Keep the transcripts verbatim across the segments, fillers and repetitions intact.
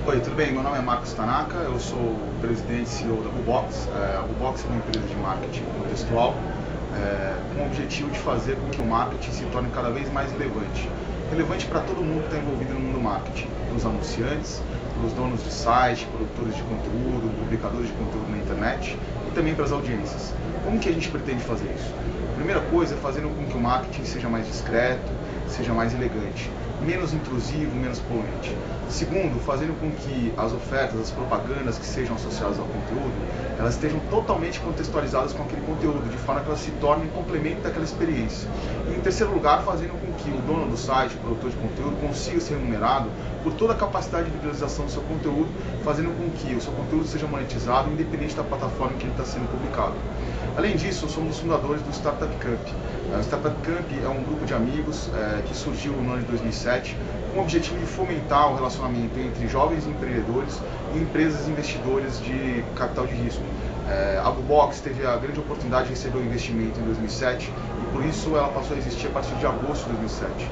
Oi, tudo bem? Meu nome é Marcos Tanaka, eu sou o presidente e C E O da Bubox. É, a Bubox é uma empresa de marketing contextual é, com o objetivo de fazer com que o marketing se torne cada vez mais relevante. Relevante para todo mundo que está envolvido no mundo do marketing, para os anunciantes, para os donos de site, produtores de conteúdo, publicadores de conteúdo na internet e também para as audiências. Como que a gente pretende fazer isso? A primeira coisa é fazendo com que o marketing seja mais discreto, seja mais elegante, menos intrusivo, menos poluente. Segundo, fazendo com que as ofertas, as propagandas que sejam associadas ao conteúdo, elas estejam totalmente contextualizadas com aquele conteúdo, de forma que elas se tornem complemento daquela experiência. E em terceiro lugar, fazendo com que o dono do site, o produtor de conteúdo, consiga ser remunerado por toda a capacidade de visualização do seu conteúdo, fazendo com que o seu conteúdo seja monetizado, independente da plataforma em que ele está sendo publicado. Além disso, eu sou um dos fundadores do Startup Camp. O Startup Camp é um grupo de amigos é, que surgiu no ano de dois mil e sete com o objetivo de fomentar o relacionamento entre jovens empreendedores e empresas investidoras de capital de risco. É, a Bubox teve a grande oportunidade de receber o investimento em dois mil e sete e por isso ela passou a existir a partir de agosto de dois mil e sete.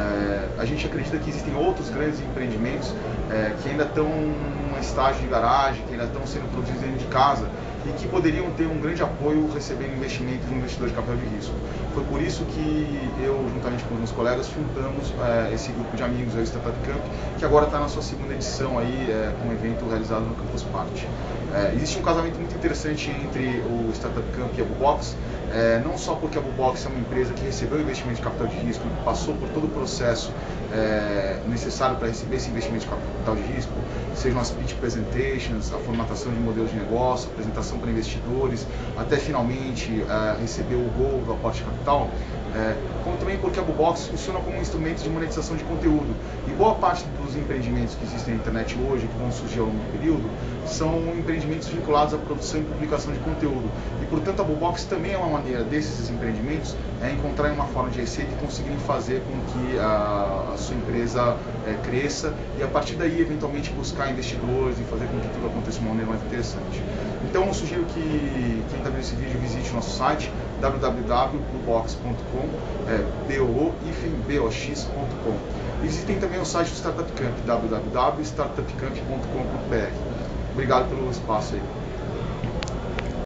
É, a gente acredita que existem outros grandes empreendimentos é, que ainda estão em estágio de garagem, que ainda estão sendo produzidos dentro de casa e que poderiam ter um grande apoio recebendo investimento de um investidor de capital de risco. Foi por isso que eu, juntamente com os meus colegas, fundamos é, esse grupo de amigos, o Startup Camp, que agora está na sua segunda edição aí, é, com um evento realizado no Campus Party. É, existe um casamento muito interessante entre o Startup Camp e a Bubox, é, não só porque a Bubox é uma empresa que recebeu investimento de capital de risco e passou por todo o processo é, necessário para receber esse investimento de capital de risco, sejam as pitch presentations, a formatação de modelos de negócio, apresentação para investidores, até finalmente é, receber o gol do aporte de capital, é, como também porque a Bubox funciona como um instrumento de monetização de conteúdo. E boa parte dos empreendimentos que existem na internet hoje, que vão surgir ao longo do período, são empreendimentos vinculados à produção e publicação de conteúdo. E, portanto, a Bubox também é uma maneira desses empreendimentos é, encontrarem uma forma de receita e conseguirem fazer com que a, a sua empresa é, cresça e, a partir daí, eventualmente, buscar investidores e fazer com que tudo aconteça de uma maneira mais interessante. Então, eu sugiro que quem está vendo esse vídeo visite o nosso site w w w ponto bubox ponto com, é, B O O B O X ponto com. Existem também o site do Startup Camp, w w w ponto startup camp ponto com ponto b r. Obrigado pelo espaço aí.